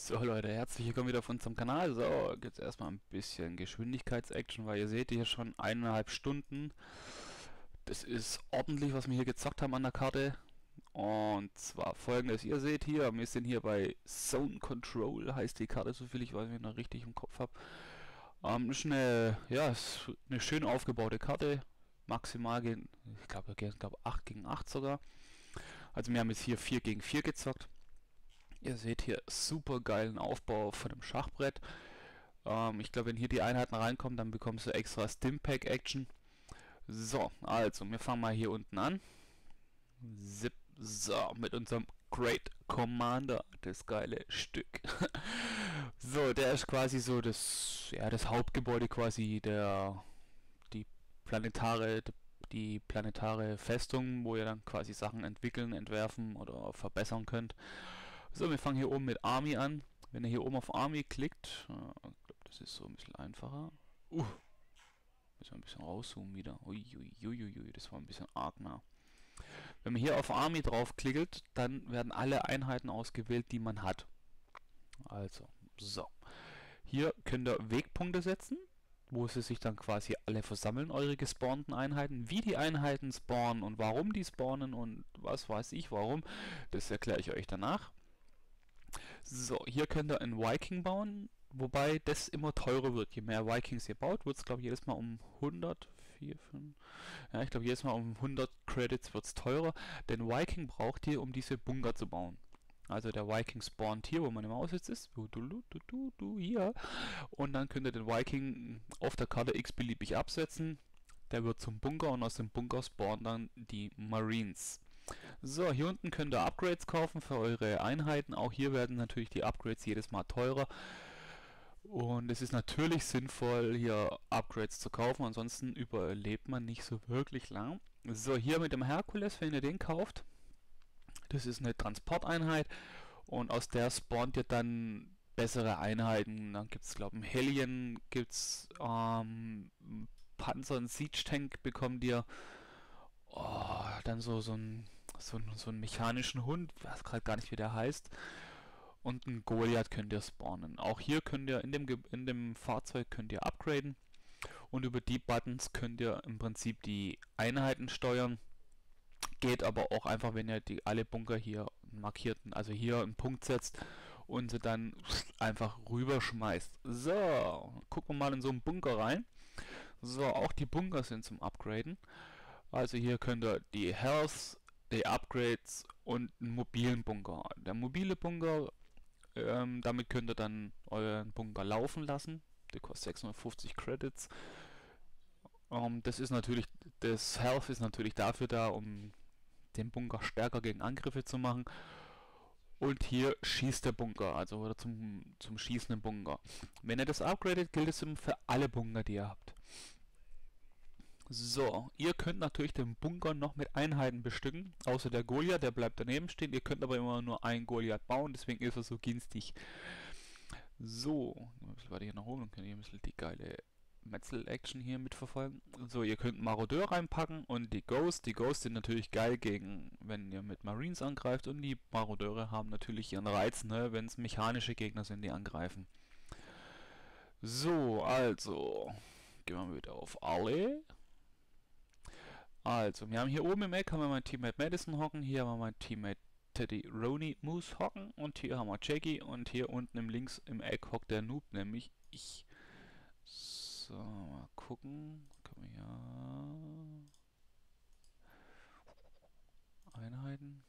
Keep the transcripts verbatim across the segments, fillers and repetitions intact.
So Leute, herzlich willkommen wieder auf unserem Kanal. So, jetzt erstmal ein bisschen Geschwindigkeitsaction, weil ihr seht hier schon eineinhalb Stunden. Das ist ordentlich, was wir hier gezockt haben an der Karte. Und zwar folgendes, ihr seht hier, wir sind hier bei Zone Control, heißt die Karte, so viel ich weiß, wenn ich noch richtig im Kopf habe. Ähm, ist eine, ja, ist eine schön aufgebaute Karte. Maximal gehen, ich glaube, glaub acht gegen acht sogar. Also wir haben jetzt hier vier gegen vier gezockt. Ihr seht hier super geilen Aufbau von dem Schachbrett. Ähm, ich glaube, wenn hier die Einheiten reinkommen, dann bekommst du extra Stimpack Action. So, also, wir fangen mal hier unten an. Zip, so, mit unserem Great Commander, das geile Stück. So, der ist quasi so das, ja, das Hauptgebäude quasi der, die planetare, die planetare Festung, wo ihr dann quasi Sachen entwickeln, entwerfen oder verbessern könnt. So, wir fangen hier oben mit Army an. Wenn ihr hier oben auf Army klickt, äh, ich glaube, das ist so ein bisschen einfacher. Uh, müssen wir ein bisschen rauszoomen wieder. Uiuiuiui, das war ein bisschen arg nah. Wenn man hier auf Army draufklickt, dann werden alle Einheiten ausgewählt, die man hat. Also, so. Hier könnt ihr Wegpunkte setzen, wo sie sich dann quasi alle versammeln, eure gespawnten Einheiten. Wie die Einheiten spawnen und warum die spawnen und was weiß ich warum, das erkläre ich euch danach. So, hier könnt ihr einen Viking bauen, wobei das immer teurer wird. Je mehr Vikings ihr baut, wird es glaube ich jedes Mal um hundert, vier, fünf, ja ich glaube jedes Mal um hundert Credits wird es teurer, denn Viking braucht ihr, um diese Bunker zu bauen. Also der Viking spawnt hier, wo man im Haus jetzt ist, du, du, du, du, du, hier, und dann könnt ihr den Viking auf der Karte x-beliebig absetzen, der wird zum Bunker und aus dem Bunker spawnen dann die Marines. So, hier unten könnt ihr Upgrades kaufen für eure Einheiten. Auch hier werden natürlich die Upgrades jedes Mal teurer. Und es ist natürlich sinnvoll, hier Upgrades zu kaufen, ansonsten überlebt man nicht so wirklich lang. So, hier mit dem Herkules, wenn ihr den kauft, das ist eine Transporteinheit und aus der spawnt ihr dann bessere Einheiten. Dann gibt es, glaube ich, einen Hellion, gibt es ähm, Panzer, einen Siege Tank bekommt ihr. Oh, dann so, so ein So, so einen mechanischen Hund, ich weiß gerade gar nicht, wie der heißt. Und einen Goliath könnt ihr spawnen. Auch hier könnt ihr in dem, in dem Fahrzeug könnt ihr upgraden. Und über die Buttons könnt ihr im Prinzip die Einheiten steuern. Geht aber auch einfach, wenn ihr die alle Bunker hier markierten, also hier einen Punkt setzt und sie dann einfach rüberschmeißt. So, gucken wir mal in so einen Bunker rein. So, auch die Bunker sind zum Upgraden. Also hier könnt ihr die Health, die Upgrades und einen mobilen Bunker. Der mobile Bunker, ähm, damit könnt ihr dann euren Bunker laufen lassen. Der kostet sechshundertfünfzig Credits. Ähm, das ist natürlich, das Health ist natürlich dafür da, um den Bunker stärker gegen Angriffe zu machen. Und hier schießt der Bunker, also oder zum, zum schießenden Bunker. Wenn ihr das upgradet, gilt es für alle Bunker, die ihr habt. So, ihr könnt natürlich den Bunker noch mit Einheiten bestücken, außer der Goliath, der bleibt daneben stehen. Ihr könnt aber immer nur einen Goliath bauen, deswegen ist er so günstig. So, ein bisschen weiter hier nach oben, dann könnt ihr ein bisschen die geile Metzel-Action hier mitverfolgen. So, ihr könnt Marodeur reinpacken und die Ghost. Die Ghost sind natürlich geil gegen, wenn ihr mit Marines angreift, und die Marodeure haben natürlich ihren Reiz, ne, wenn es mechanische Gegner sind, die angreifen. So, also, gehen wir wieder auf alle. Also, wir haben hier oben im Eck haben wir mein Teammate Madison hocken, hier haben wir mein Teammate Teddy Roney Moose hocken und hier haben wir Jackie und hier unten im links im Eck hockt der Noob, nämlich ich. So, mal gucken. Können wir hier Einheiten.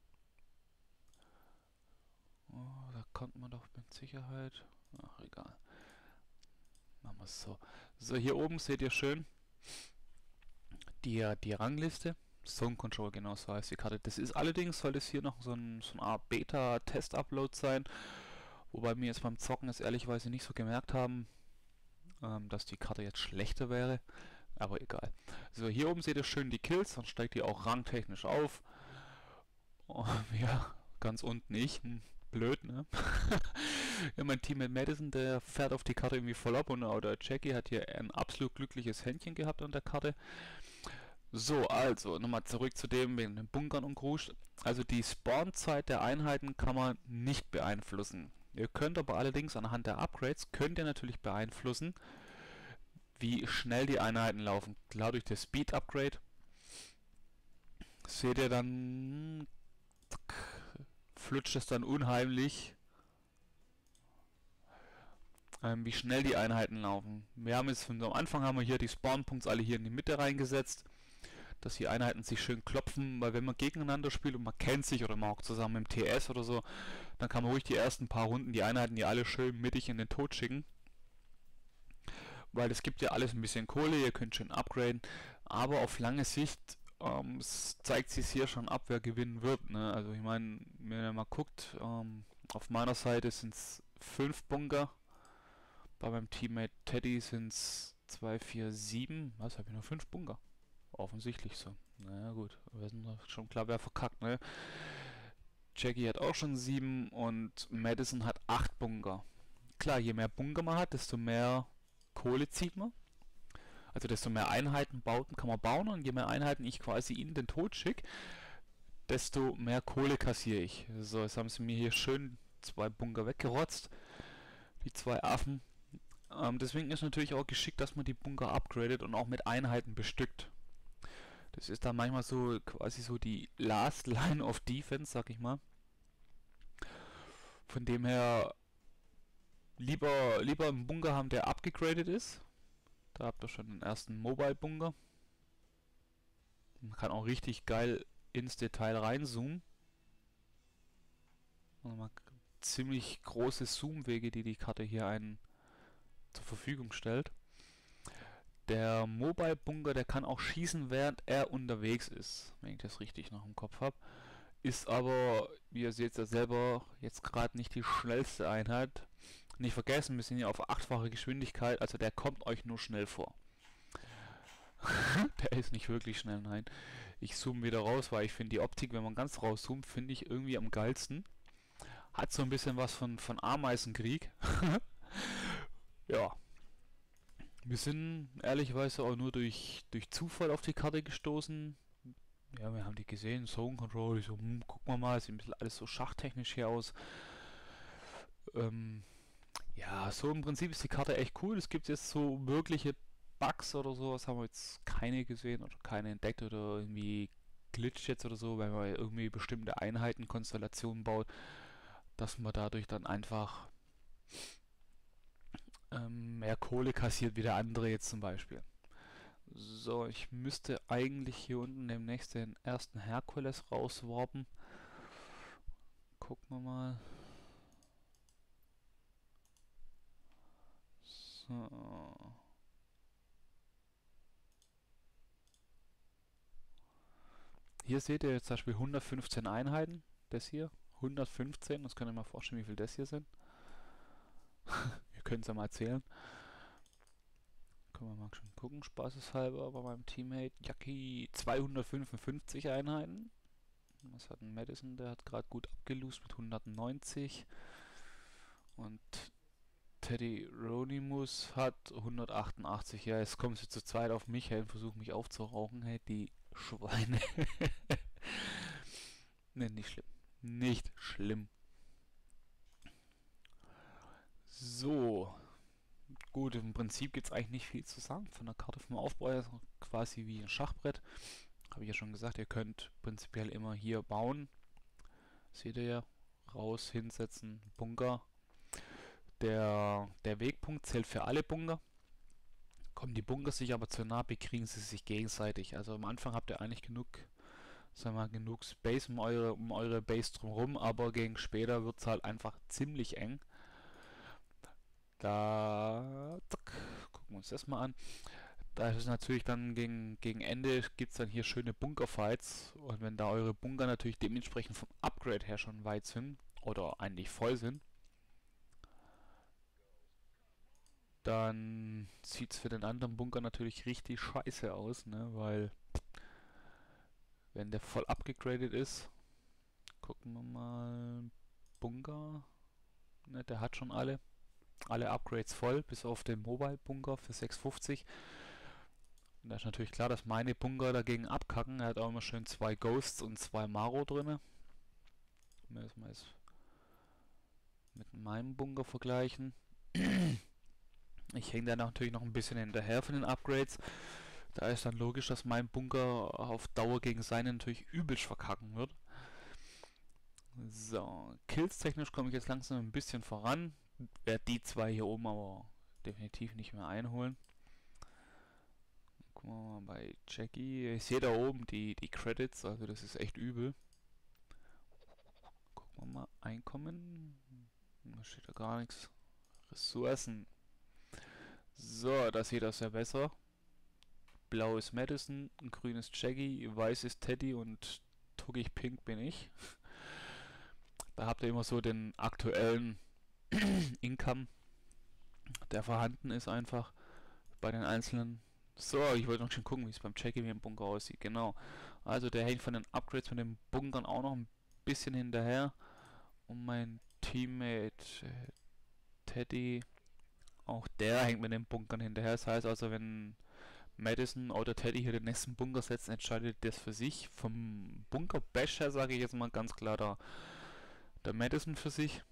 Oh, da konnte man doch mit Sicherheit. Ach, egal. Machen wir es so. So, hier oben seht ihr schön Die, die Rangliste, Zone Control, genau so heißt die Karte. Das ist allerdings, soll es hier noch so, ein, so eine Art Beta-Test-Upload sein, wobei wir jetzt beim Zocken es ehrlicherweise nicht so gemerkt haben, ähm, dass die Karte jetzt schlechter wäre, aber egal. So, hier oben seht ihr schön die Kills, dann steigt die auch rangtechnisch auf. Oh, ja, ganz unten ich, hm, blöd, ne? Ja, mein Team mit Madison, der fährt auf die Karte irgendwie voll ab, und oder Jackie hat hier ein absolut glückliches Händchen gehabt an der Karte. So, also, nochmal zurück zu dem wegen den Bunkern und Grusch. Also die Spawnzeit der Einheiten kann man nicht beeinflussen. Ihr könnt aber allerdings anhand der Upgrades, könnt ihr natürlich beeinflussen, wie schnell die Einheiten laufen. Klar, durch das Speed Upgrade seht ihr dann, flutscht es dann unheimlich, ähm, wie schnell die Einheiten laufen. Wir haben jetzt von am Anfang haben wir hier die Spawn-Punkte alle hier in die Mitte reingesetzt, dass die Einheiten sich schön klopfen, weil wenn man gegeneinander spielt und man kennt sich oder man auch zusammen im T S oder so, dann kann man ruhig die ersten paar Runden die Einheiten die alle schön mittig in den Tod schicken. Weil es gibt ja alles ein bisschen Kohle, ihr könnt schön upgraden, aber auf lange Sicht ähm, zeigt sich hier schon ab, wer gewinnen wird. Ne? Also ich meine, wenn ihr mal guckt, ähm, auf meiner Seite sind es fünf Bunker, bei meinem Teammate Teddy sind es zwei, vier, sieben, was habe ich nur fünf Bunker? Offensichtlich so. Naja gut, wir sind schon klar, wer verkackt, ne? Jackie hat auch schon sieben und Madison hat acht Bunker. Klar, je mehr Bunker man hat, desto mehr Kohle zieht man. Also desto mehr Einheiten bauten kann man bauen und je mehr Einheiten ich quasi in den Tod schicke, desto mehr Kohle kassiere ich. So, jetzt haben sie mir hier schön zwei Bunker weggerotzt. Die zwei Affen. Ähm, deswegen ist natürlich auch geschickt, dass man die Bunker upgradet und auch mit Einheiten bestückt. Das ist dann manchmal so quasi so die Last Line of Defense, sag ich mal. Von dem her lieber, lieber einen Bunker haben, der abgegradet ist. Da habt ihr schon den ersten Mobile Bunker. Man kann auch richtig geil ins Detail reinzoomen. Also ziemlich große Zoomwege, die die Karte hier einen zur Verfügung stellt. Der Mobile Bunker, der kann auch schießen, während er unterwegs ist, wenn ich das richtig noch im Kopf habe. Ist aber, wie ihr seht ja selber, jetzt gerade nicht die schnellste Einheit. Nicht vergessen, wir sind hier auf achtfache Geschwindigkeit, also der kommt euch nur schnell vor. Der ist nicht wirklich schnell, nein. Ich zoome wieder raus, weil ich finde die Optik, wenn man ganz rauszoomt, finde ich irgendwie am geilsten. Hat so ein bisschen was von, von Ameisenkrieg. Ja. Wir sind ehrlicherweise auch nur durch, durch Zufall auf die Karte gestoßen. Ja, wir haben die gesehen, Zone Control, ich so, hm, gucken wir mal, sieht ein bisschen alles so schachtechnisch hier aus. Ähm, ja, so im Prinzip ist die Karte echt cool. Es gibt jetzt so wirkliche Bugs oder sowas, haben wir jetzt keine gesehen oder keine entdeckt oder irgendwie glitscht jetzt oder so, wenn man irgendwie bestimmte Einheitenkonstellationen baut, dass man dadurch dann einfach ähm, mehr Kohle kassiert wie der andere jetzt zum Beispiel. So, ich müsste eigentlich hier unten demnächst den ersten Herkules rauswarpen. Gucken wir mal. So. Hier seht ihr jetzt zum Beispiel hundertfünfzehn Einheiten. Das hier. hundertfünfzehn. Das könnt ihr mal vorstellen, wie viel das hier sind. Ihr könnt es ja mal zählen. Können wir mal schon gucken, spaßeshalber bei meinem Teammate. Jackie zweihundertfünfundfünfzig Einheiten. Was hat ein Madison? Der hat gerade gut abgelost mit hundertneunzig. Und Teddy Ronimus hat hundertachtundachtzig. Ja, jetzt kommen sie zu zweit auf mich her und versuchen mich aufzurauchen. Hey, die Schweine. Ne, nicht schlimm. Nicht schlimm. So. Gut, im Prinzip gibt es eigentlich nicht viel zu sagen. Von der Karte vom Aufbau her quasi wie ein Schachbrett. Habe ich ja schon gesagt, ihr könnt prinzipiell immer hier bauen. Seht ihr ja. Raus, hinsetzen, Bunker. Der, der Wegpunkt zählt für alle Bunker. Kommen die Bunker sich aber zu nah, bekriegen sie sich gegenseitig. Also am Anfang habt ihr eigentlich genug, sagen wir mal, genug Space um eure, um eure Base drumherum, aber gegen später wird es halt einfach ziemlich eng. Da zack, gucken wir uns das mal an. Da ist es natürlich dann gegen, gegen Ende gibt es dann hier schöne Bunkerfights und wenn da eure Bunker natürlich dementsprechend vom Upgrade her schon weit sind oder eigentlich voll sind, dann sieht es für den anderen Bunker natürlich richtig scheiße aus, ne? Weil wenn der voll abgegradet ist, gucken wir mal, Bunker, ne, der hat schon alle, alle Upgrades voll, bis auf den Mobile Bunker für sechshundertfünfzig. Und da ist natürlich klar, dass meine Bunker dagegen abkacken. Er hat auch immer schön zwei Ghosts und zwei Maro drin. mit meinem Bunker vergleichen. Ich hänge da natürlich noch ein bisschen hinterher von den Upgrades. Da ist dann logisch, dass mein Bunker auf Dauer gegen seinen natürlich übelst verkacken wird. So, Kills technisch komme ich jetzt langsam ein bisschen voran. Werde die zwei hier oben aber definitiv nicht mehr einholen. Gucken wir mal bei Jackie. Ich sehe da oben die, die Credits, also das ist echt übel. Gucken wir mal, Einkommen. Da steht da gar nichts. Ressourcen. So, da sieht das ja besser. Blau ist Madison, grün ist Jackie, weiß ist Teddy und tuckig pink bin ich. Da habt ihr immer so den aktuellen Income, der vorhanden ist einfach bei den einzelnen. So, ich wollte noch schon gucken, wie es beim Jackie im Bunker aussieht. Genau. Also der hängt von den Upgrades von den Bunkern auch noch ein bisschen hinterher. Und mein Teammate äh, Teddy, auch der hängt mit den Bunkern hinterher. Das heißt also, wenn Madison oder Teddy hier den nächsten Bunker setzt, entscheidet das für sich. Vom Bunker-Bash her sage ich jetzt mal ganz klar der, der Madison für sich.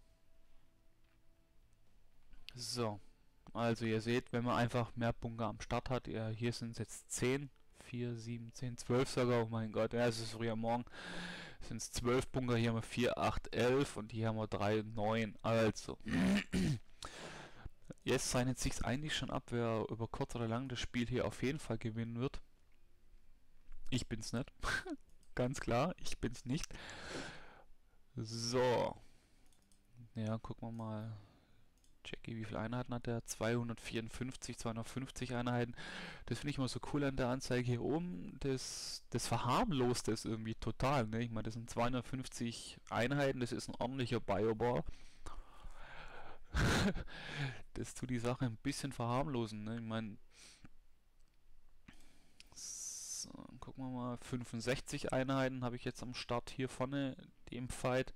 So, also ihr seht, wenn man einfach mehr Bunker am Start hat, ja, hier sind es jetzt zehn, vier, sieben, zehn, zwölf sogar, oh mein Gott, ja, es ist früher morgen, sind es zwölf Bunker, hier haben wir vier, acht, elf und hier haben wir drei, neun, also. Jetzt zeichnet sich eigentlich schon ab, wer über kurz oder lang das Spiel hier auf jeden Fall gewinnen wird. Ich bin's nicht. Ganz klar, ich bin's nicht. So. Ja, gucken wir mal. Jackie, wie viele Einheiten hat er? zweihundertvierundfünfzig, zweihundertfünfzig Einheiten. Das finde ich immer so cool an der Anzeige hier oben. Das, das verharmlost das irgendwie total. Ne? Ich meine, das sind zweihundertfünfzig Einheiten, das ist ein ordentlicher Biobar. Das tut die Sache ein bisschen verharmlosen. Ne? Ich meine, so, gucken wir mal, fünfundsechzig Einheiten habe ich jetzt am Start hier vorne, die im Fight.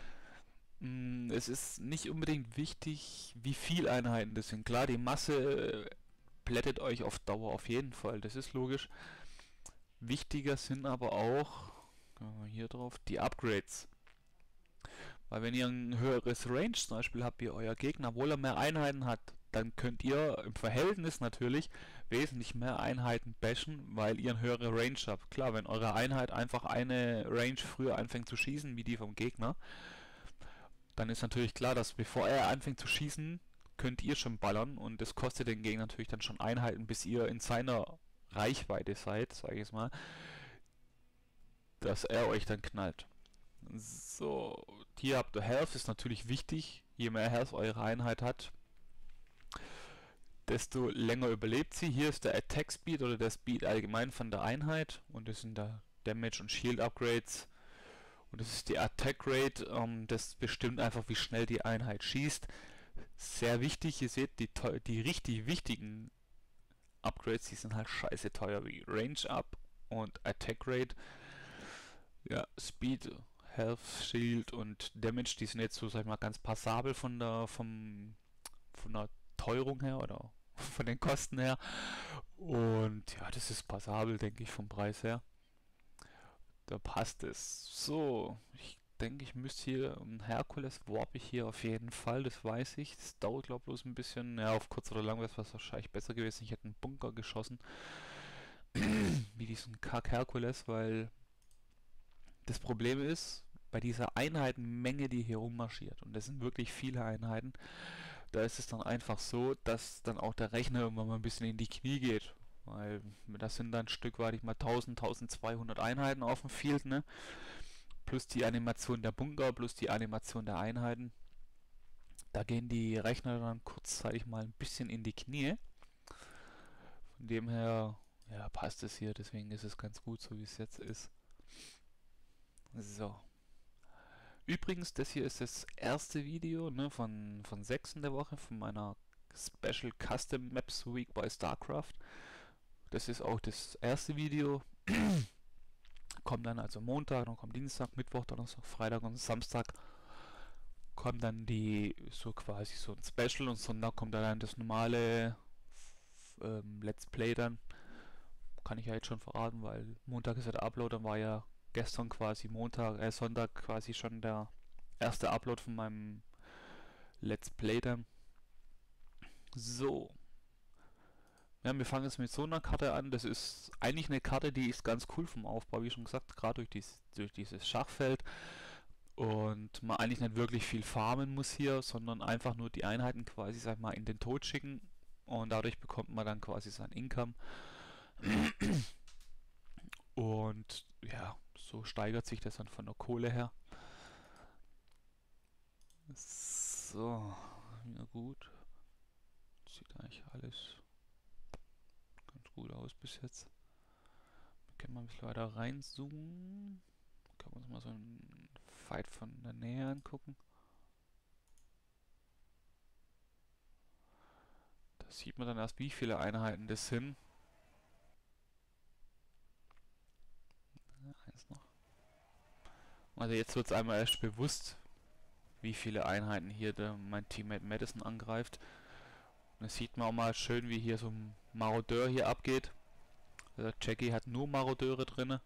Es ist nicht unbedingt wichtig, wie viele Einheiten das sind. Klar, die Masse plättet euch auf Dauer auf jeden Fall, das ist logisch. Wichtiger sind aber auch, hier drauf, die Upgrades. Weil wenn ihr ein höheres Range zum Beispiel habt, wie euer Gegner, obwohl er mehr Einheiten hat, dann könnt ihr im Verhältnis natürlich wesentlich mehr Einheiten bashen, weil ihr eine höhere Range habt. Klar, wenn eure Einheit einfach eine Range früher anfängt zu schießen, wie die vom Gegner, dann ist natürlich klar, dass bevor er anfängt zu schießen, könnt ihr schon ballern und das kostet den Gegner natürlich dann schon Einheiten, bis ihr in seiner Reichweite seid, sage ich jetzt mal, dass er euch dann knallt. So, hier habt ihr Health, ist natürlich wichtig. Je mehr Health eure Einheit hat, desto länger überlebt sie. Hier ist der Attack Speed oder der Speed allgemein von der Einheit und das sind da Damage und Shield Upgrades. Und das ist die Attack Rate, ähm, das bestimmt einfach, wie schnell die Einheit schießt. Sehr wichtig, ihr seht, die, die richtig wichtigen Upgrades, die sind halt scheiße teuer, wie Range Up und Attack Rate. Ja, Speed, Health, Shield und Damage, die sind jetzt so, sag ich mal, ganz passabel von der, vom, von der Teuerung her oder von den Kosten her. Und ja, das ist passabel, denke ich, vom Preis her. Da passt es. So, ich denke, ich müsste hier, ein Herkules warp ich hier auf jeden Fall, das weiß ich. Das dauert, glaube ich, bloß ein bisschen. Ja, auf kurz oder lang wäre es wahrscheinlich besser gewesen. Ich hätte einen Bunker geschossen. Wie diesen Kack Herkules, weil das Problem ist, bei dieser Einheitenmenge, die hier rummarschiert, und das sind wirklich viele Einheiten, da ist es dann einfach so, dass dann auch der Rechner irgendwann mal ein bisschen in die Knie geht. Weil das sind dann ein Stück weit ich mal tausend, tausendzweihundert Einheiten auf dem Field, ne? Plus die Animation der Bunker, plus die Animation der Einheiten. Da gehen die Rechner dann kurzzeitig mal ein bisschen in die Knie. Von dem her, ja, passt es hier, deswegen ist es ganz gut, so wie es jetzt ist. So. Übrigens, das hier ist das erste Video, ne, von, von sechs in der Woche, von meiner Special Custom Maps Week bei StarCraft. Das ist auch das erste Video. Kommt dann also Montag, dann kommt Dienstag, Mittwoch, Donnerstag, Freitag und Samstag kommt dann die, so quasi so ein Special und Sonntag kommt dann das normale ähm, Let's Play dann. Kann ich ja jetzt schon verraten, weil Montag ist ja der Upload, dann war ja gestern quasi Montag, äh Sonntag quasi schon der erste Upload von meinem Let's play them. So. Ja, wir fangen jetzt mit so einer Karte an. Das ist eigentlich eine Karte, die ist ganz cool vom Aufbau, wie schon gesagt, gerade durch, dies, durch dieses Schachfeld. Und man eigentlich nicht wirklich viel farmen muss hier, sondern einfach nur die Einheiten quasi, sag mal, in den Tod schicken. Und dadurch bekommt man dann quasi sein Income. Und ja, so steigert sich das dann von der Kohle her. So, ja gut. Sieht eigentlich alles ganz gut aus bis jetzt. Wir können mal ein bisschen weiter reinzoomen. Können wir uns mal so einen Fight von der Nähe angucken. Da sieht man dann erst, wie viele Einheiten das sind. Ja, eins noch. Also jetzt wird es einmal erst bewusst, wie viele Einheiten hier der, mein Teammate Madison angreift. Und das sieht man auch mal schön, wie hier so ein Marodeur hier abgeht. Also Jackie hat nur Marodeure drin.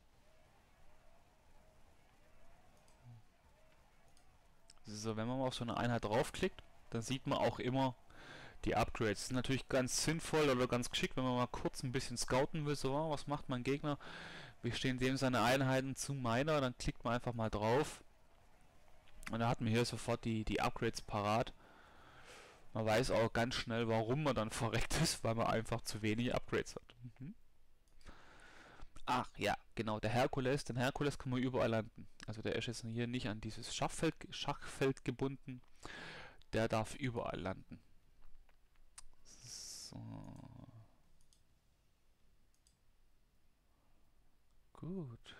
So, wenn man mal auf so eine Einheit draufklickt, dann sieht man auch immer die Upgrades. Das ist natürlich ganz sinnvoll oder ganz geschickt, wenn man mal kurz ein bisschen scouten will. So, oh, was macht mein Gegner? Wie stehen dem seine Einheiten zu meiner? Dann klickt man einfach mal drauf. Und da hat man hier sofort die, die Upgrades parat. Man weiß auch ganz schnell, warum man dann verreckt ist, weil man einfach zu wenig Upgrades hat. Mhm. Ach ja, genau, der Herkules, den Herkules kann man überall landen. Also der ist jetzt hier nicht an dieses Schachfeld, Schachfeld gebunden. Der darf überall landen. So. Gut.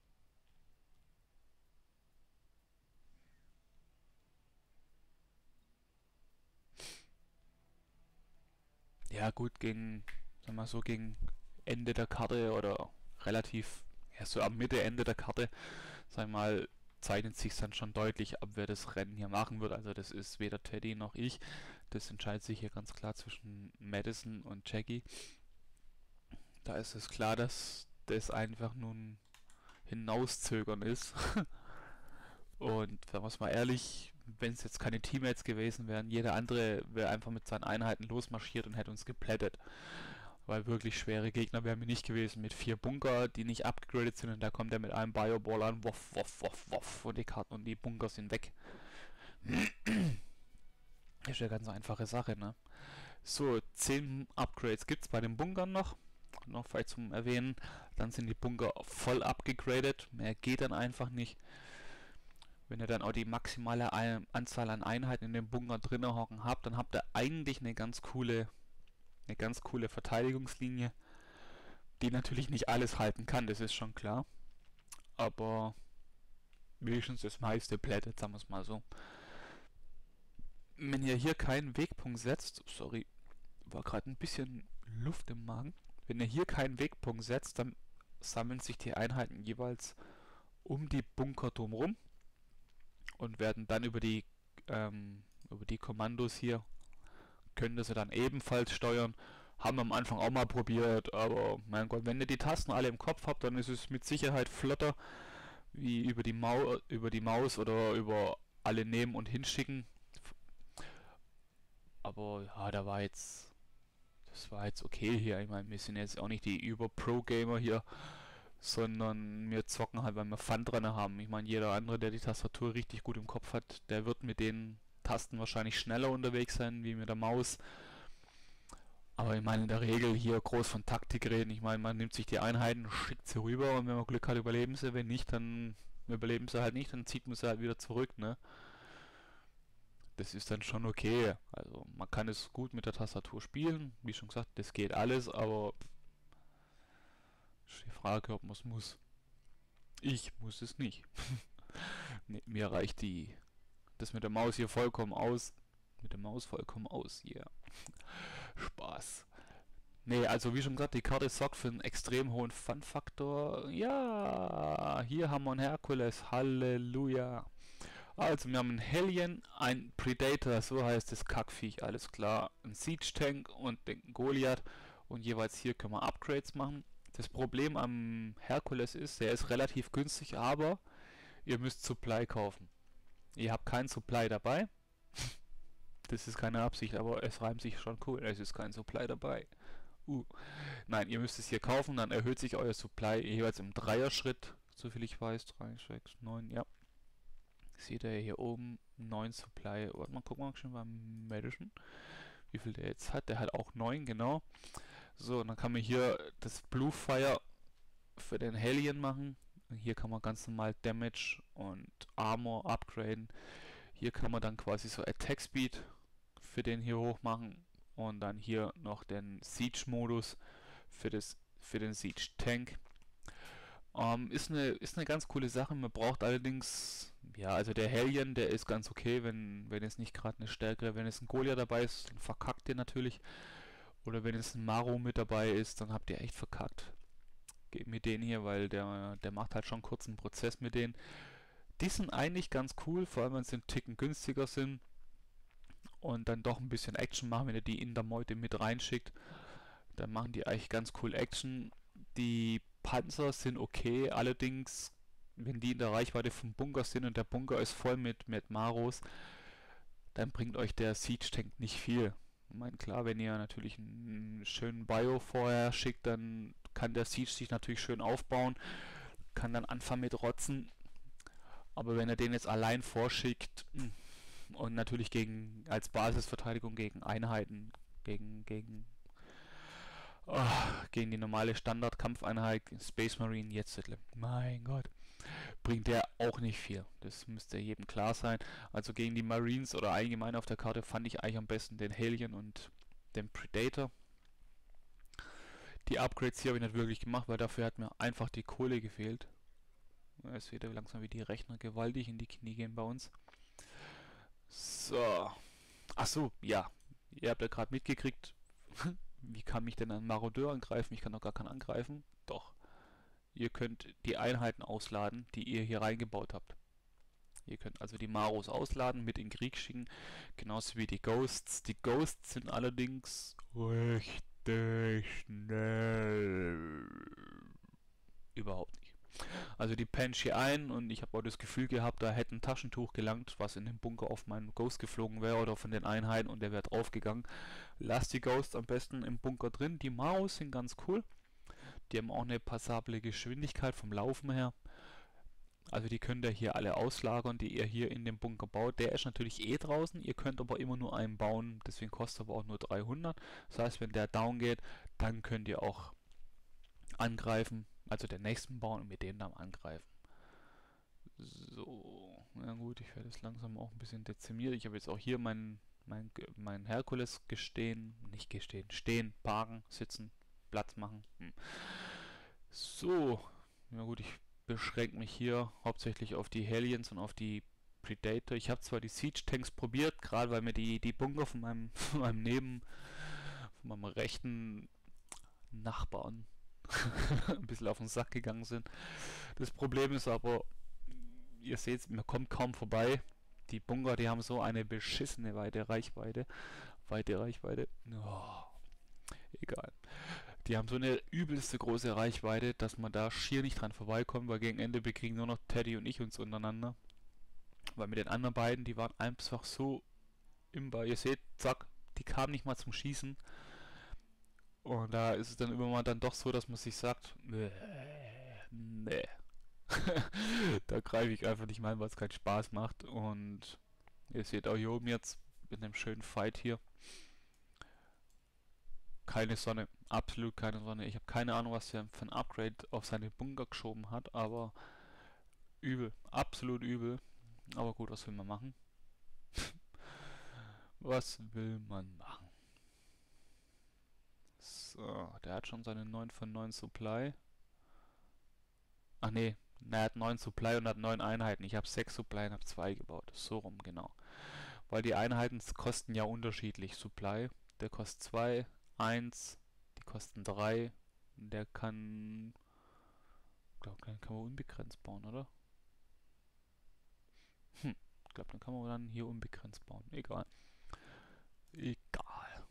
Ja gut, gegen, sag mal so, gegen Ende der Karte oder relativ, ja so am Mitte, Ende der Karte, sag mal, zeichnet sich dann schon deutlich ab, wer das Rennen hier machen wird. Also das ist weder Teddy noch ich. Das entscheidet sich hier ganz klar zwischen Madison und Jackie. Da ist es klar, dass das einfach nur ein Hinauszögern ist. Und wenn wir es mal ehrlich, wenn es jetzt keine Teammates gewesen wären, jeder andere wäre einfach mit seinen Einheiten losmarschiert und hätte uns geplättet. Weil wirklich schwere Gegner wären wir nicht gewesen. Mit vier Bunker, die nicht upgegradet sind, und da kommt er mit einem Bioball an, woff, woff, woff, woff, und die Karten und die Bunker sind weg. Das ist ja ganz einfache Sache, ne? So, zehn Upgrades gibt es bei den Bunkern noch. Noch vielleicht zum Erwähnen. Dann sind die Bunker voll abgegradet. Mehr geht dann einfach nicht. Wenn ihr dann auch die maximale Anzahl an Einheiten in den Bunker drinnen hocken habt, dann habt ihr eigentlich eine ganz coole, eine ganz coole Verteidigungslinie, die natürlich nicht alles halten kann, das ist schon klar. Aber wenigstens das meiste plättet, sagen wir es mal so. Wenn ihr hier keinen Wegpunkt setzt, sorry, war gerade ein bisschen Luft im Magen. Wenn ihr hier keinen Wegpunkt setzt, dann sammeln sich die Einheiten jeweils um die Bunker drumherum und werden dann über die ähm, über die Kommandos hier, können das dann ebenfalls steuern. Haben wir am Anfang auch mal probiert, aber mein Gott, wenn ihr die Tasten alle im Kopf habt, dann ist es mit Sicherheit flotter, wie über die, Mau über die Maus oder über alle nehmen und hinschicken. Aber ja, da war jetzt, das war jetzt okay hier. Ich meine, wir sind jetzt auch nicht die Über-Pro-Gamer hier, sondern wir zocken halt, weil wir Fun dran haben. Ich meine, jeder andere, der die Tastatur richtig gut im Kopf hat, der wird mit den Tasten wahrscheinlich schneller unterwegs sein, wie mit der Maus. Aber ich meine, in der Regel hier groß von Taktik reden. Ich meine, man nimmt sich die Einheiten, schickt sie rüber und wenn man Glück hat, überleben sie. Wenn nicht, dann überleben sie halt nicht, dann zieht man sie halt wieder zurück, ne? Das ist dann schon okay. Also man kann es gut mit der Tastatur spielen. Wie schon gesagt, das geht alles, aber ist die Frage, ob man es muss. Ich muss es nicht. Nee, mir reicht die das mit der Maus hier vollkommen aus. Mit der Maus vollkommen aus, ja. Yeah. Spaß. Nee, also wie schon gesagt, die Karte sorgt für einen extrem hohen Fun-Faktor. Ja, hier haben wir einen Herkules. Halleluja. Also, wir haben einen Hellion, ein Predator, so heißt das Kackviech, alles klar. Ein Siege Tank und den Goliath. Und jeweils hier können wir Upgrades machen. Das Problem am Herkules ist, der ist relativ günstig, aber ihr müsst Supply kaufen. Ihr habt kein Supply dabei. Das ist keine Absicht, aber es reimt sich schon cool. Es ist kein Supply dabei. Uh. Nein, ihr müsst es hier kaufen, dann erhöht sich euer Supply jeweils im Dreier-Schritt, soviel ich weiß. drei, sechs, neun, ja. Seht ihr hier oben, neun Supply. Warte mal, gucken wir mal schon beim Madison, wie viel der jetzt hat. Der hat auch neun, genau. So, und dann kann man hier das Blue Fire für den Hellion machen. Hier kann man ganz normal Damage und Armor upgraden. Hier kann man dann quasi so Attack Speed für den hier hoch machen. Und dann hier noch den Siege-Modus für, das, für den Siege-Tank. Ähm, ist eine ist eine ganz coole Sache. Man braucht allerdings, ja, also der Hellion, der ist ganz okay, wenn, wenn es nicht gerade eine stärkere, wenn es ein Goliath dabei ist, dann verkackt ihr natürlich. Oder wenn es ein Maro mit dabei ist, dann habt ihr echt verkackt. Geht mit denen hier, weil der, der macht halt schon kurz einen Prozess mit denen. Die sind eigentlich ganz cool, vor allem wenn sie einen Ticken günstiger sind und dann doch ein bisschen Action machen, wenn ihr die in der Meute mit reinschickt. Dann machen die eigentlich ganz cool Action. Die Panzer sind okay, allerdings, wenn die in der Reichweite vom Bunker sind und der Bunker ist voll mit, mit Maros, dann bringt euch der Siege-Tank nicht viel. Ich meine, klar, wenn ihr natürlich einen schönen Bio vorher schickt, dann kann der Siege sich natürlich schön aufbauen, kann dann anfangen mit Rotzen. Aber wenn er den jetzt allein vorschickt und natürlich gegen als Basisverteidigung gegen Einheiten, gegen, gegen Oh, gegen die normale Standard-Kampfeinheit Space Marine jetzt, mein Gott, bringt der auch nicht viel. Das müsste jedem klar sein. Also gegen die Marines oder allgemein auf der Karte fand ich eigentlich am besten den Hellion und den Predator. Die Upgrades hier habe ich nicht wirklich gemacht, weil dafür hat mir einfach die Kohle gefehlt. Jetzt seht ihr langsam, wie die Rechner gewaltig in die Knie gehen bei uns. So. Achso, ja. Ihr habt ja gerade mitgekriegt, wie kann mich denn ein Marodeur angreifen? Ich kann doch gar keinen angreifen. Doch. Ihr könnt die Einheiten ausladen, die ihr hier reingebaut habt. Ihr könnt also die Maros ausladen, mit in den Krieg schicken, genauso wie die Ghosts. Die Ghosts sind allerdings richtig schnell. Überhaupt nicht. Also die pennen hier ein und ich habe auch das Gefühl gehabt, da hätte ein Taschentuch gelangt, was in den Bunker auf meinen Ghost geflogen wäre oder von den Einheiten und der wäre draufgegangen. Lasst die Ghosts am besten im Bunker drin. Die Maros sind ganz cool. Die haben auch eine passable Geschwindigkeit vom Laufen her. Also die könnt ihr hier alle auslagern, die ihr hier in dem Bunker baut. Der ist natürlich eh draußen, ihr könnt aber immer nur einen bauen, deswegen kostet aber auch nur dreihundert. Das heißt, wenn der down geht, dann könnt ihr auch angreifen, also den nächsten bauen und mit dem dann angreifen. So, na gut, ich werde es langsam auch ein bisschen dezimiert. Ich habe jetzt auch hier meinen mein, mein Herkules gestehen, nicht gestehen, stehen, parken, sitzen, Platz machen. Hm. So, na gut, ich beschränke mich hier hauptsächlich auf die Hellions und auf die Predator. Ich habe zwar die Siege-Tanks probiert, gerade weil mir die, die Bunker von meinem, von meinem Neben, von meinem rechten Nachbarn ein bisschen auf den Sack gegangen sind. Das Problem ist aber, ihr seht, man kommt kaum vorbei. Die Bunker, die haben so eine beschissene weite Reichweite. Weite Reichweite. Oh, egal. Die haben so eine übelste große Reichweite, dass man da schier nicht dran vorbeikommt, weil gegen Ende bekriegen nur noch Teddy und ich uns untereinander. Weil mit den anderen beiden, die waren einfach so imbar. Ihr seht, zack, die kamen nicht mal zum Schießen. Und da ist es dann immer mal dann doch so, dass man sich sagt, nee, nee. Da greife ich einfach nicht mal, weil es keinen Spaß macht. Und ihr seht auch hier oben jetzt mit einem schönen Fight hier. Keine Sonne, absolut keine Sonne. Ich habe keine Ahnung, was er für ein Upgrade auf seine Bunker geschoben hat, aber übel, absolut übel. Aber gut, was will man machen? Was will man machen? So, der hat schon seine neun von neun Supply. Ach nee, er hat neun Supply und hat neun Einheiten. Ich habe sechs Supply und habe zwei gebaut. So rum, genau. Weil die Einheiten kosten ja unterschiedlich. Supply, der kostet zwei, eins, die kosten drei. Der kann... Ich glaube, den kann man unbegrenzt bauen, oder? Hm, ich glaube, den kann man dann hier unbegrenzt bauen. Egal. Egal.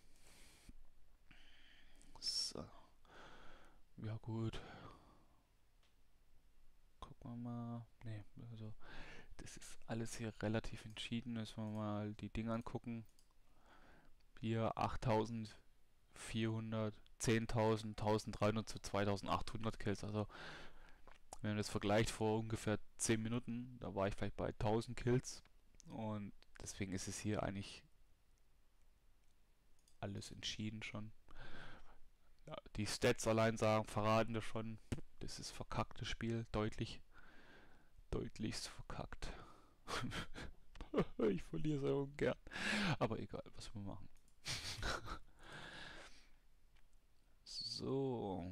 So. Ja gut. Gucken wir mal. Ne, also das ist alles hier relativ entschieden. Müssen wir mal die Dinge angucken. Hier achttausendvierhundert, zehntausend, dreizehnhundert zu zweitausendachthundert Kills. Also wenn man das vergleicht vor ungefähr zehn Minuten, da war ich vielleicht bei tausend Kills. Und deswegen ist es hier eigentlich alles entschieden schon. Ja, die Stats allein sagen, verraten das schon. Das ist verkacktes Spiel, deutlich. Deutlichst verkackt. Ich verliere sehr ungern. Aber egal, was wir machen. So.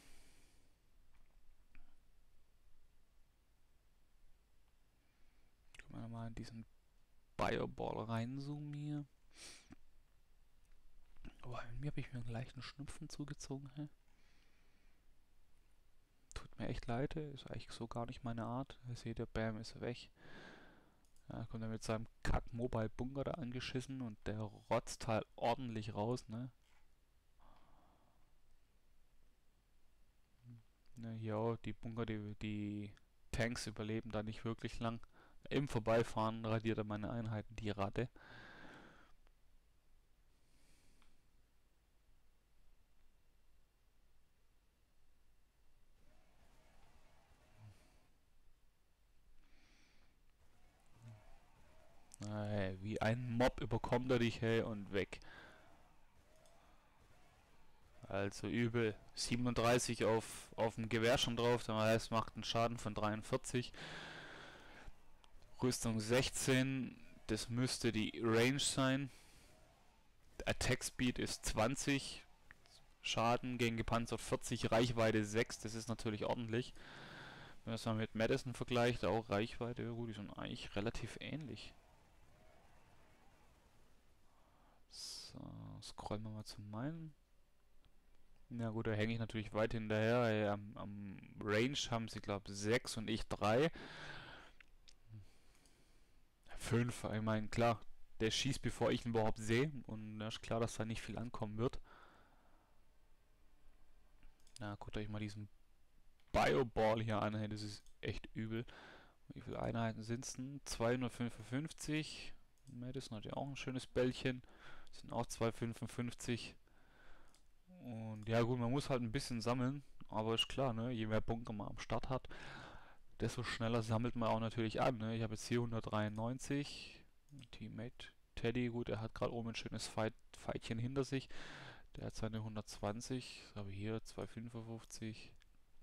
Können wir mal in diesen Bioball reinzoomen hier. Aber bei mir habe ich mir einen leichten Schnupfen zugezogen. Hä? Tut mir echt leid, ist eigentlich so gar nicht meine Art. Ihr seht, der Bam ist weg. Ja, kommt er mit seinem Kack-Mobile-Bunker da angeschissen und der rotzt halt ordentlich raus, ne? Ne, hier auch, die Bunker, die, die Tanks überleben da nicht wirklich lang. Im Vorbeifahren radiert er meine Einheiten die Ratte. Hey, wie ein Mob überkommt er dich, hey, und weg. Also übel. siebenunddreißig auf, auf dem Gewehr schon drauf, das heißt, macht einen Schaden von dreiundvierzig. Rüstung sechzehn, das müsste die Range sein. Attack Speed ist zwanzig. Schaden gegen gepanzert vierzig, Reichweite sechs, das ist natürlich ordentlich. Wenn man das mal mit Madison vergleicht, auch Reichweite, gut, die sind eigentlich relativ ähnlich. So, scrollen wir mal zu meinen. Na gut, da hänge ich natürlich weit hinterher. Ey, am, am Range haben sie, glaube ich, sechs und ich drei. fünf, ich meine, klar, der schießt, bevor ich ihn überhaupt sehe. Und da ist klar, dass da nicht viel ankommen wird. Na, guckt euch mal diesen Bioball hier an, hey, das ist echt übel. Wie viele Einheiten sind es denn? zweihundertfünfundfünfzig. Madison hat ja auch ein schönes Bällchen. Das sind auch zweihundertfünfundfünfzig. Und ja gut, man muss halt ein bisschen sammeln. Aber ist klar, ne? Je mehr Bunker man am Start hat, desto schneller sammelt man auch natürlich an. Ne? Ich habe jetzt hier hundertdreiundneunzig. Teammate Teddy, gut, er hat gerade oben ein schönes Fight, Fightchen hinter sich. Der hat seine hundertzwanzig. Aber hier zweihundertfünfundfünfzig.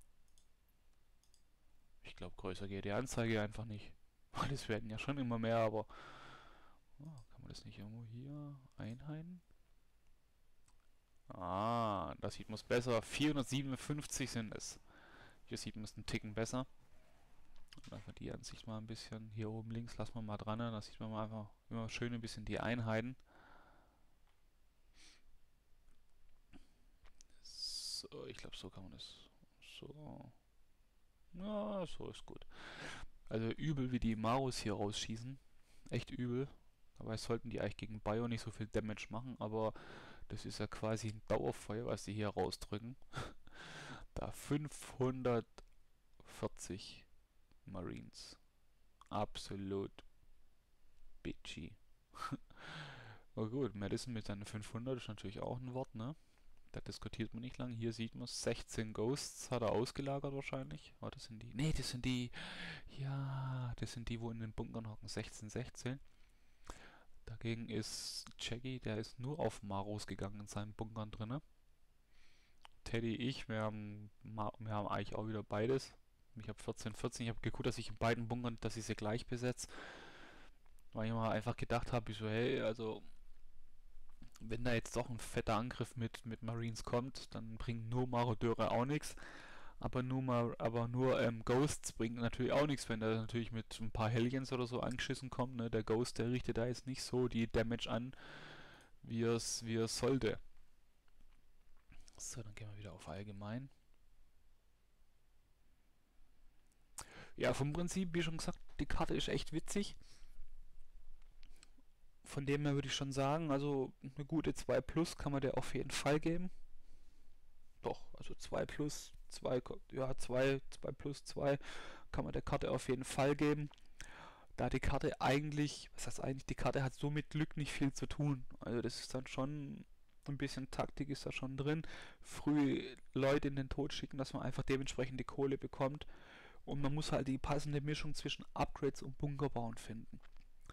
Ich glaube, größer geht die Anzeige einfach nicht. Weil es werden ja schon immer mehr, aber... Oh, kann man das nicht irgendwo hier einheiten? Ah, da sieht man es besser. vierhundertsiebenundfünfzig sind es. Hier sieht man es einen Ticken besser. Und einfach die Ansicht mal ein bisschen. Hier oben links lassen wir mal dran. Da sieht man mal einfach immer schön ein bisschen die Einheiten. So, ich glaube, so kann man das. So. Ja, so ist gut. Also übel, wie die Marus hier rausschießen. Echt übel. Dabei sollten die eigentlich gegen Bio nicht so viel Damage machen, aber das ist ja quasi ein Dauerfeuer, was die hier rausdrücken. Da fünfhundertvierzig Marines. Absolut bitchy. Aber gut, Madison mit seinen fünfhundert ist natürlich auch ein Wort, ne? Da diskutiert man nicht lang. Hier sieht man sechzehn Ghosts hat er ausgelagert wahrscheinlich. Oh, das sind die. Ne, das sind die. Ja, das sind die, wo in den Bunkern hocken. sechzehn, sechzehn. Dagegen ist Jackie, der ist nur auf Maros gegangen in seinen Bunkern drinne. Teddy, ich, wir haben, wir haben eigentlich auch wieder beides. Ich habe vierzehn, vierzehn. Ich habe geguckt, dass ich in beiden Bunkern, dass ich sie gleich besetze. Weil ich mal einfach gedacht habe, ich so, hey, also wenn da jetzt doch ein fetter Angriff mit, mit Marines kommt, dann bringen nur Marodeure auch nichts. Aber nur mal, aber nur ähm, Ghosts bringt natürlich auch nichts, wenn der natürlich mit ein paar Hellions oder so angeschissen kommt. Ne? Der Ghost, der richtet da jetzt nicht so die Damage an, wie es wie es sollte. So, dann gehen wir wieder auf allgemein. Ja, vom Prinzip, wie schon gesagt, die Karte ist echt witzig. Von dem her würde ich schon sagen, also eine gute zwei plus kann man der auf jeden Fall geben. Doch, also zwei plus, zwei, ja, zwei, zwei plus zwei kann man der Karte auf jeden Fall geben. da die Karte eigentlich, was heißt eigentlich, die Karte hat so mit Glück nicht viel zu tun. Also das ist dann schon ein bisschen Taktik ist da schon drin. Früh Leute in den Tod schicken, dass man einfach dementsprechend die Kohle bekommt. Und man muss halt die passende Mischung zwischen Upgrades und Bunkerbauen finden.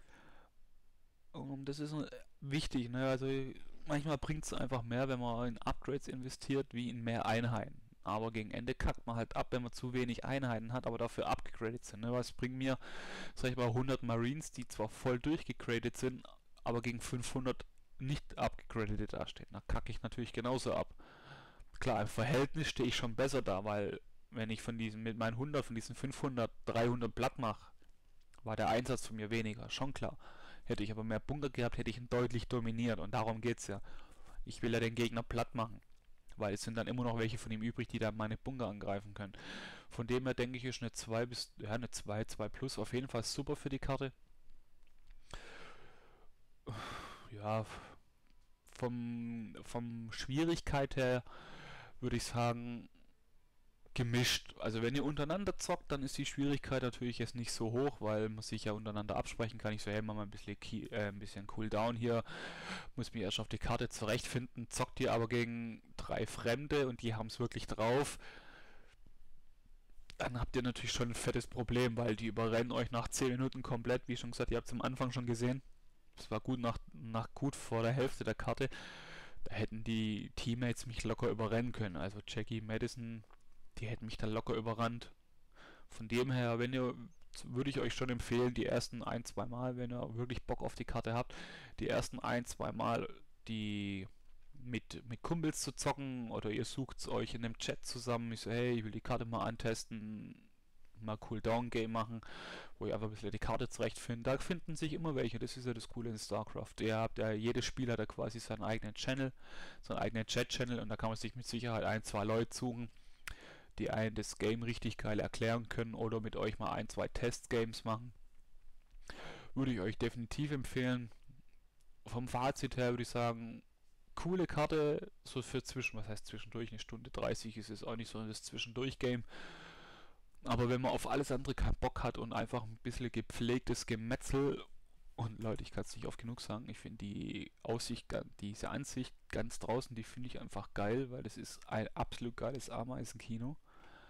Und das ist äh, wichtig, ne? Also manchmal bringt es einfach mehr, wenn man in Upgrades investiert, wie in mehr Einheiten. Aber gegen Ende kackt man halt ab, wenn man zu wenig Einheiten hat, aber dafür abgegradet sind. Ne? Was bringt mir, sag ich mal, hundert Marines, die zwar voll durchgegradet sind, aber gegen fünfhundert nicht abgegradet dastehen. Da kacke ich natürlich genauso ab. Klar, im Verhältnis stehe ich schon besser da, weil wenn ich von diesen, mit meinen hundert, von diesen fünfhundert, dreihundert platt mache, war der Einsatz von mir weniger, schon klar. Hätte ich aber mehr Bunker gehabt, hätte ich ihn deutlich dominiert und darum geht's ja. Ich will ja den Gegner platt machen, weil es sind dann immer noch welche von ihm übrig, die dann meine Bunker angreifen können. Von dem her denke ich, ist eine zwei bis, ja, eine zwei, zwei plus auf jeden Fall super für die Karte. Ja, vom, vom Schwierigkeit her würde ich sagen, gemischt. Also wenn ihr untereinander zockt, dann ist die Schwierigkeit natürlich jetzt nicht so hoch, weil man sich ja untereinander absprechen kann. Ich so, hey, mach mal ein bisschen, Key, äh, ein bisschen Cooldown hier, muss mich erst auf die Karte zurechtfinden. Zockt ihr aber gegen drei Fremde und die haben es wirklich drauf, dann habt ihr natürlich schon ein fettes Problem, weil die überrennen euch nach zehn Minuten komplett. Wie schon gesagt, ihr habt es am Anfang schon gesehen. Es war gut nach, nach gut vor der Hälfte der Karte. Da hätten die Teammates mich locker überrennen können. Also Jackie, Madison, die hätten mich dann locker überrannt. Von dem her, wenn ihr, würde ich euch schon empfehlen, die ersten ein, zwei Mal, wenn ihr wirklich Bock auf die Karte habt, die ersten ein, zwei Mal die mit, mit Kumpels zu zocken oder ihr sucht es euch in einem Chat zusammen. Ich so, hey, ich will die Karte mal antesten, mal Cooldown-Game machen, wo ihr einfach ein bisschen die Karte zurechtfindet. Da finden sich immer welche, das ist ja das Coole in StarCraft. Ihr habt ja, jedes Spiel hat ja quasi seinen eigenen Channel, seinen eigenen Chat-Channel und da kann man sich mit Sicherheit ein, zwei Leute suchen, die einen das Game richtig geil erklären können oder mit euch mal ein, zwei Testgames machen. Würde ich euch definitiv empfehlen. Vom Fazit her würde ich sagen, coole Karte, so für zwischen, was heißt zwischendurch, eine Stunde dreißig ist es auch nicht so das Zwischendurch-Game. Aber wenn man auf alles andere keinen Bock hat und einfach ein bisschen gepflegtes Gemetzel, und Leute, ich kann es nicht oft genug sagen, ich finde die Aussicht, diese Ansicht ganz draußen, die finde ich einfach geil, weil das ist ein absolut geiles Ameisenkino.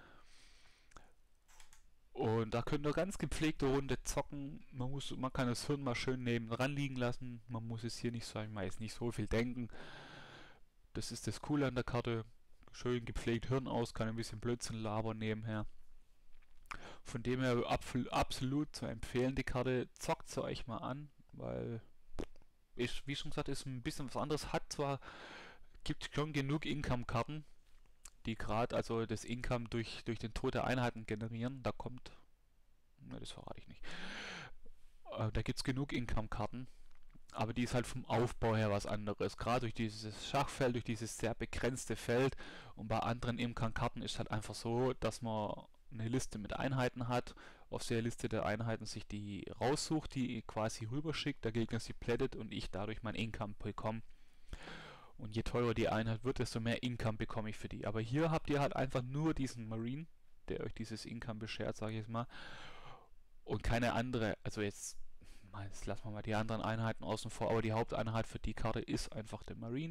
Und da könnt ihr ganz gepflegte Runde zocken. Man muss, man kann das Hirn mal schön nebendran liegen lassen. Man muss es hier nicht, sag ich mal, jetzt nicht so viel denken. Das ist das Coole an der Karte. Schön gepflegt Hirn aus, kann ein bisschen Blödsinn labern nebenher. Von dem her absolut zu empfehlen, die Karte. Zockt sie euch mal an, weil ist, wie schon gesagt, ist ein bisschen was anderes. Hat zwar, gibt schon genug Income-Karten, die gerade also das Income durch, durch den Tod der Einheiten generieren. Da kommt, ne, das verrate ich nicht. Äh, da gibt es genug Income-Karten, aber die ist halt vom Aufbau her was anderes. Gerade durch dieses Schachfeld, durch dieses sehr begrenzte Feld und bei anderen Income-Karten ist halt einfach so, dass man eine Liste mit Einheiten hat, auf der Liste der Einheiten sich die raussucht, die quasi rüberschickt, der Gegner sie plättet und ich dadurch mein Income bekomme. Und je teurer die Einheit wird, desto mehr Income bekomme ich für die. Aber hier habt ihr halt einfach nur diesen Marine, der euch dieses Income beschert, sage ich jetzt mal. Und keine andere, also jetzt, jetzt lassen wir mal die anderen Einheiten außen vor, aber die Haupteinheit für die Karte ist einfach der Marine.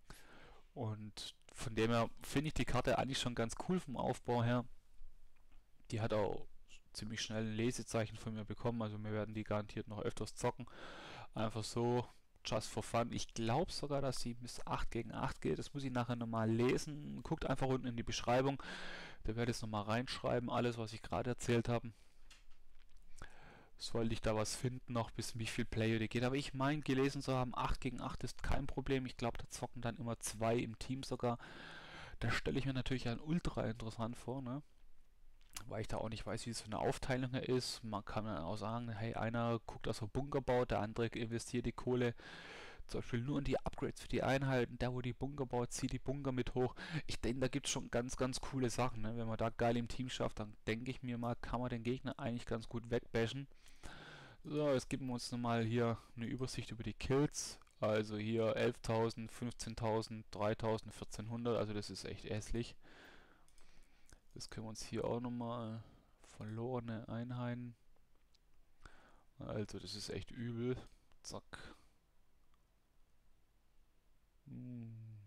Und von dem her finde ich die Karte eigentlich schon ganz cool vom Aufbau her. Die hat auch ziemlich schnell ein Lesezeichen von mir bekommen, also wir werden die garantiert noch öfters zocken. Einfach so, just for fun. Ich glaube sogar, dass sie bis acht gegen acht geht. Das muss ich nachher nochmal lesen. Guckt einfach unten in die Beschreibung. Da werde ich es nochmal reinschreiben, alles, was ich gerade erzählt habe. Sollte ich da was finden, noch bis wie viel Player die geht. Aber ich meine, gelesen zu haben, acht gegen acht ist kein Problem. Ich glaube, da zocken dann immer zwei im Team sogar. Da stelle ich mir natürlich ein ultra interessant vor, ne? Weil ich da auch nicht weiß, wie es für eine Aufteilung ist. Man kann dann auch sagen, hey, einer guckt, dass er Bunker baut, der andere investiert die Kohle zum Beispiel nur in die Upgrades für die Einheiten. Der, wo die Bunker baut, zieht die Bunker mit hoch. Ich denke, da gibt es schon ganz, ganz coole Sachen. Ne? Wenn man da geil im Team schafft, dann denke ich mir mal, kann man den Gegner eigentlich ganz gut wegbashen. So, jetzt geben wir uns nochmal hier eine Übersicht über die Kills. Also hier elftausend, fünfzehntausend, dreitausend, vierzehnhundert, also das ist echt hässlich. Das können wir uns hier auch nochmal, verlorene Einheiten. Also das ist echt übel. Zack. Hm.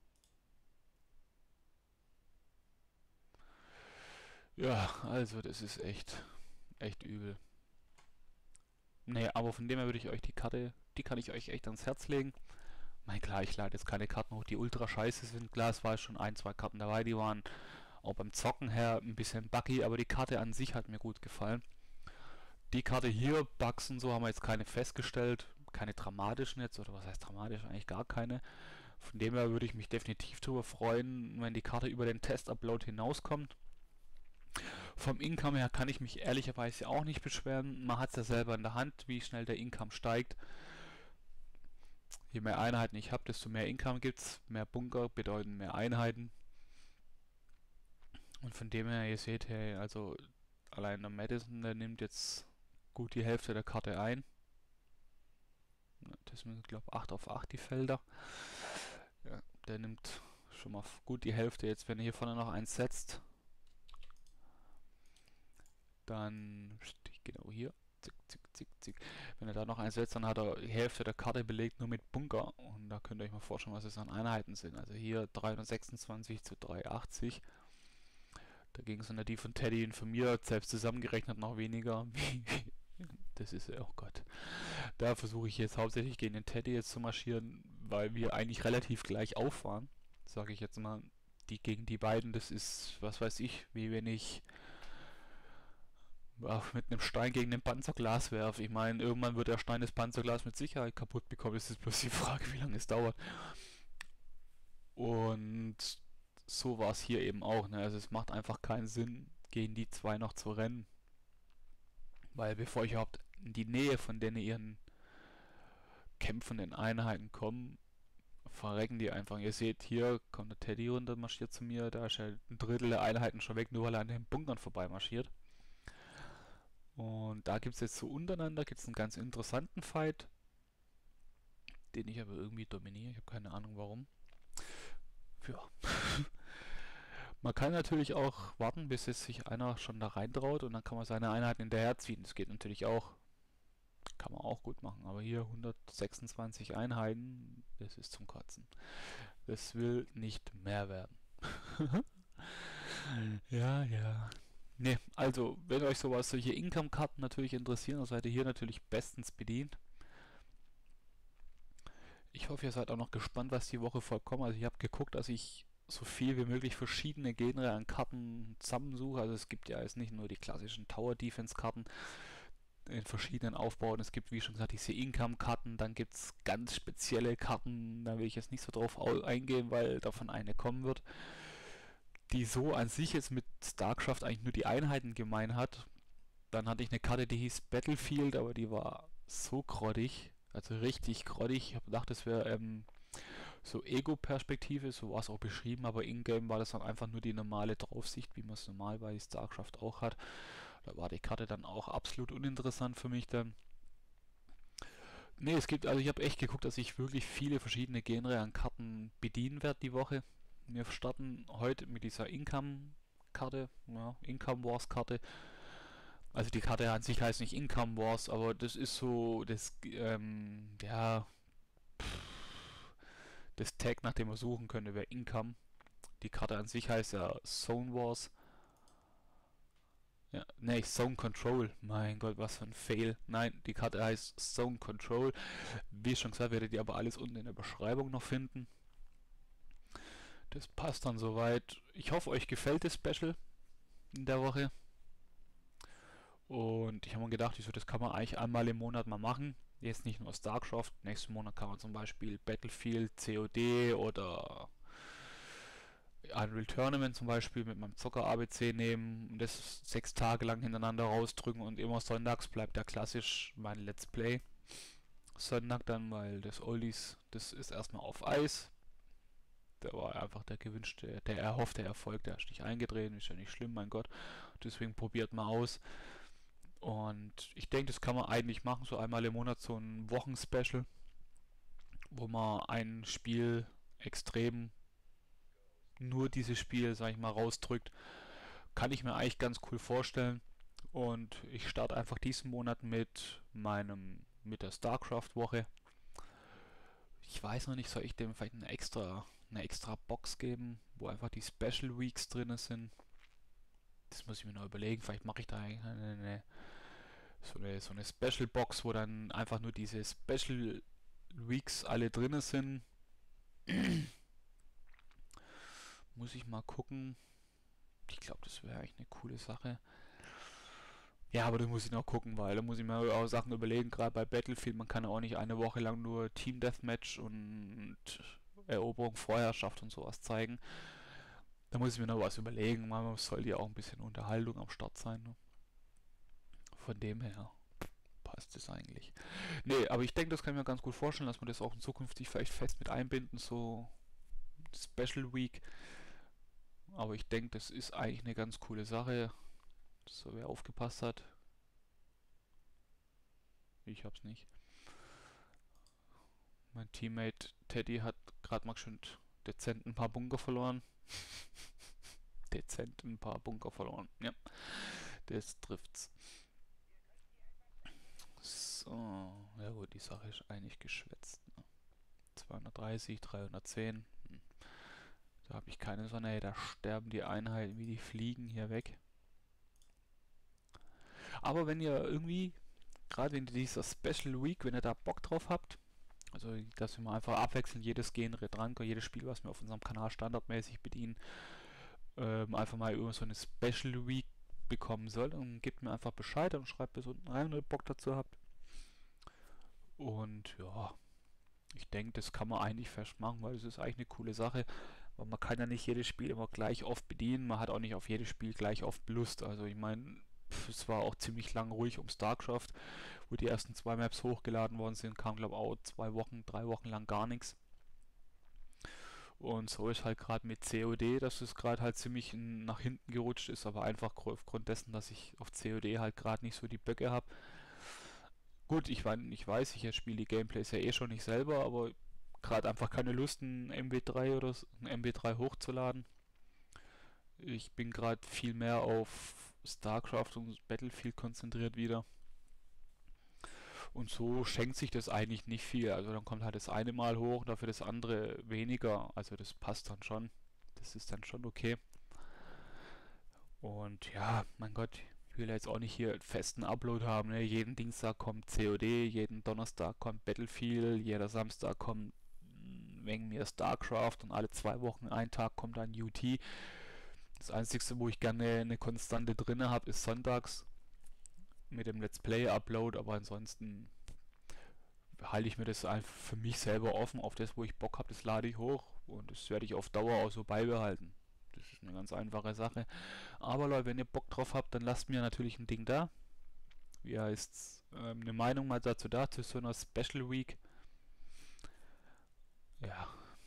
Ja, also das ist echt, echt übel. Nee, aber von dem her würde ich euch die Karte, die kann ich euch echt ans Herz legen. Mein klar, ich lade jetzt keine Karten hoch, die ultra scheiße sind. Klar, es war schon ein, zwei Karten dabei, die waren auch beim Zocken her ein bisschen buggy, aber die Karte an sich hat mir gut gefallen. Die Karte hier, Bugs und so, haben wir jetzt keine festgestellt. Keine dramatischen jetzt, oder was heißt dramatisch? Eigentlich gar keine. Von dem her würde ich mich definitiv darüber freuen, wenn die Karte über den Test-Upload hinauskommt. Vom Income her kann ich mich ehrlicherweise auch nicht beschweren. Man hat es ja selber in der Hand, wie schnell der Income steigt. Je mehr Einheiten ich habe, desto mehr Income gibt es. Mehr Bunker bedeuten mehr Einheiten. Und von dem her, ihr seht, hey, also allein der Madison, der nimmt jetzt gut die Hälfte der Karte ein. Das sind, glaube ich, acht auf acht die Felder. Ja, der nimmt schon mal gut die Hälfte. Jetzt, wenn er hier vorne noch eins setzt, dann, genau hier, zick, zick, zick, zick. Wenn er da noch eins setzt, dann hat er die Hälfte der Karte belegt nur mit Bunker. Und da könnt ihr euch mal vorstellen, was es an Einheiten sind. Also hier dreihundertsechsundzwanzig zu dreihundertachtzig. Dagegen sind ja die von Teddy und von mir selbst zusammengerechnet noch weniger. Das ist, oh Gott. Da versuche ich jetzt hauptsächlich gegen den Teddy jetzt zu marschieren, weil wir eigentlich relativ gleich auf waren. Sage ich jetzt mal. Die gegen die beiden, das ist, was weiß ich, wie wenn ich ach, mit einem Stein gegen ein Panzerglas werfe. Ich meine, irgendwann wird der Stein das Panzerglas mit Sicherheit kaputt bekommen. Es ist bloß die Frage, wie lange es dauert. Und so war es hier eben auch. Ne? Also es macht einfach keinen Sinn, gegen die zwei noch zu rennen. Weil bevor ich überhaupt in die Nähe von denen ihren kämpfenden Einheiten komme, verrecken die einfach. Ihr seht, hier kommt der Teddy runter, marschiert zu mir. Da ist ja ein Drittel der Einheiten schon weg, nur weil er an den Bunkern vorbei marschiert. Und da gibt es jetzt so untereinander gibt's einen ganz interessanten Fight, den ich aber irgendwie dominiere. Ich habe keine Ahnung warum. Ja. Man kann natürlich auch warten, bis jetzt sich einer schon da reintraut und dann kann man seine Einheiten hinterherziehen. Das geht natürlich auch. Kann man auch gut machen. Aber hier hundertsechsundzwanzig Einheiten, das ist zum Kotzen. Das will nicht mehr werden. Ja, ja. Ne, also, wenn euch sowas, solche Income-Karten natürlich interessieren, dann seid ihr hier natürlich bestens bedient. Ich hoffe, ihr seid auch noch gespannt, was die Woche vollkommen. Also ich habe geguckt, dass ich so viel wie möglich verschiedene Genre an Karten zusammensuche. Also es gibt ja jetzt nicht nur die klassischen Tower-Defense-Karten in verschiedenen Aufbauten. Es gibt, wie schon gesagt, diese Income-Karten. Dann gibt es ganz spezielle Karten. Da will ich jetzt nicht so drauf eingehen, weil davon eine kommen wird, die so an sich jetzt mit StarCraft eigentlich nur die Einheiten gemein hat. Dann hatte ich eine Karte, die hieß Battlefield, aber die war so grottig. Also richtig grottig. Ich habe gedacht, das wäre ähm, so Ego-Perspektive, so war es auch beschrieben, aber in-game war das dann einfach nur die normale Draufsicht, wie man es normal bei StarCraft auch hat. Da war die Karte dann auch absolut uninteressant für mich dann. Ne, es gibt, also ich habe echt geguckt, dass ich wirklich viele verschiedene Genre an Karten bedienen werde die Woche. Wir starten heute mit dieser Income-Karte, ja, Income Wars-Karte. Also die Karte an sich heißt nicht Income Wars, aber das ist so das, ähm, ja, das Tag, nach dem wir suchen können, wäre Income. Die Karte an sich heißt ja Zone Wars. Ja, nee, Zone Control. Mein Gott, was für ein Fail. Nein, die Karte heißt Zone Control. Wie schon gesagt, werdet ihr aber alles unten in der Beschreibung noch finden. Das passt dann soweit. Ich hoffe, euch gefällt das Special in der Woche. Und ich habe mir gedacht, ich so, das kann man eigentlich einmal im Monat mal machen. Jetzt nicht nur StarCraft. Nächsten Monat kann man zum Beispiel Battlefield, C O D oder Unreal Tournament zum Beispiel mit meinem Zocker A B C nehmen und das sechs Tage lang hintereinander rausdrücken und immer sonntags bleibt ja klassisch mein Let's Play. Sonntag dann, weil das Oldies, das ist erstmal auf Eis. Da war einfach der gewünschte, der erhoffte Erfolg, der ist nicht eingetreten, ist ja nicht schlimm, mein Gott. Deswegen probiert mal aus. Und ich denke, das kann man eigentlich machen, so einmal im Monat so ein Wochenspecial, wo man ein Spiel extrem nur dieses Spiel, sag ich mal, rausdrückt. Kann ich mir eigentlich ganz cool vorstellen. Und ich starte einfach diesen Monat mit meinem, mit der StarCraft-Woche. Ich weiß noch nicht, soll ich dem vielleicht eine extra, eine extra Box geben, wo einfach die Special Weeks drin sind. Das muss ich mir noch überlegen. Vielleicht mache ich da eine, eine, so eine, so eine Special Box, wo dann einfach nur diese Special Weeks alle drin sind. Muss ich mal gucken. Ich glaube, das wäre eigentlich eine coole Sache. Ja, aber da muss ich noch gucken, weil da muss ich mir auch Sachen überlegen, gerade bei Battlefield, man kann ja auch nicht eine Woche lang nur Team Deathmatch und Eroberung, Vorherrschaft und sowas zeigen. Da muss ich mir noch was überlegen, man soll ja auch ein bisschen Unterhaltung am Start sein. Ne? Von dem her passt es eigentlich. Nee, aber ich denke, das kann ich mir ganz gut vorstellen, dass wir das auch in zukünftig vielleicht fest mit einbinden, so Special Week. Aber ich denke, das ist eigentlich eine ganz coole Sache. So, wer aufgepasst hat. Ich hab's nicht. Mein Teammate Teddy hat gerade mal schon dezent ein paar Bunker verloren. Dezent ein paar Bunker verloren. Ja, das trifft's. So, ja gut, die Sache ist eigentlich geschwätzt. Ne? zweihundertdreißig, dreihundertzehn. Hm. Da habe ich keine Sonne. Hey, da sterben die Einheiten wie die Fliegen hier weg. Aber wenn ihr irgendwie, gerade in dieser Special Week, wenn ihr da Bock drauf habt, also dass wir mal einfach abwechselnd jedes Genre dran, jedes Spiel, was wir auf unserem Kanal standardmäßig bedienen, ähm, einfach mal über so eine Special Week bekommen soll, dann gebt mir einfach Bescheid und schreibt bis unten rein, wenn ihr Bock dazu habt. Und ja, ich denke, das kann man eigentlich fest machen, weil es ist eigentlich eine coole Sache. Weil man kann ja nicht jedes Spiel immer gleich oft bedienen, man hat auch nicht auf jedes Spiel gleich oft Lust. Also ich meine, es war auch ziemlich lang ruhig um StarCraft, wo die ersten zwei Maps hochgeladen worden sind, kam glaube ich auch zwei Wochen, drei Wochen lang gar nichts. Und so ist halt gerade mit C O D, dass es gerade halt ziemlich nach hinten gerutscht ist, aber einfach aufgrund dessen, dass ich auf C O D halt gerade nicht so die Böcke habe. Gut, ich, mein, ich weiß, ich spiele die Gameplays ja eh schon nicht selber, aber gerade einfach keine Lust, ein M B drei oder so, ein M B drei hochzuladen. Ich bin gerade viel mehr auf StarCraft und Battlefield konzentriert wieder. Und so schenkt sich das eigentlich nicht viel. Also dann kommt halt das eine Mal hoch, dafür das andere weniger. Also das passt dann schon. Das ist dann schon okay. Und ja, mein Gott, ich will jetzt auch nicht hier einen festen Upload haben. Ne? Jeden Dienstag kommt C O D, jeden Donnerstag kommt Battlefield, jeder Samstag kommt wegen mir StarCraft und alle zwei Wochen, ein Tag kommt dann U T. Das Einzige, wo ich gerne eine Konstante drin habe, ist sonntags mit dem Let's Play Upload, aber ansonsten halte ich mir das einfach für mich selber offen. Auf das, wo ich Bock habe, das lade ich hoch und das werde ich auf Dauer auch so beibehalten. Das ist eine ganz einfache Sache. Aber Leute, wenn ihr Bock drauf habt, dann lasst mir natürlich ein Ding da. Wie heißt's? Ähm, eine Meinung mal dazu da, zu so einer Special Week. Ja.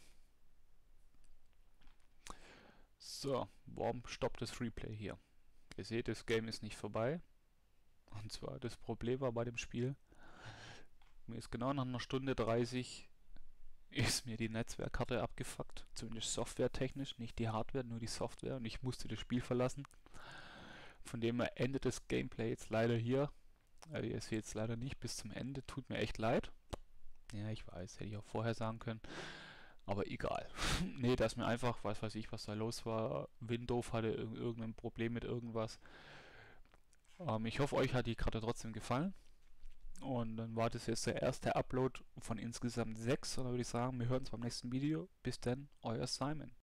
So, warum stoppt das Freeplay hier? Ihr seht, das Game ist nicht vorbei. Und zwar das Problem war bei dem Spiel, mir ist genau nach einer Stunde dreißig ist mir die Netzwerkkarte abgefuckt, zumindest softwaretechnisch, nicht die Hardware, nur die Software und ich musste das Spiel verlassen. Von dem her endet das Gameplay jetzt leider hier. Also ihr seht es leider nicht bis zum Ende, tut mir echt leid. Ja, ich weiß, hätte ich auch vorher sagen können. Aber egal. Nee, da ist mir einfach, weiß weiß ich, was da los war. Windows hatte irg irgendein Problem mit irgendwas. Ähm, ich hoffe, euch hat die Karte trotzdem gefallen. Und dann war das jetzt der erste Upload von insgesamt sechs. Und dann würde ich sagen, wir hören uns beim nächsten Video. Bis dann, euer Simon.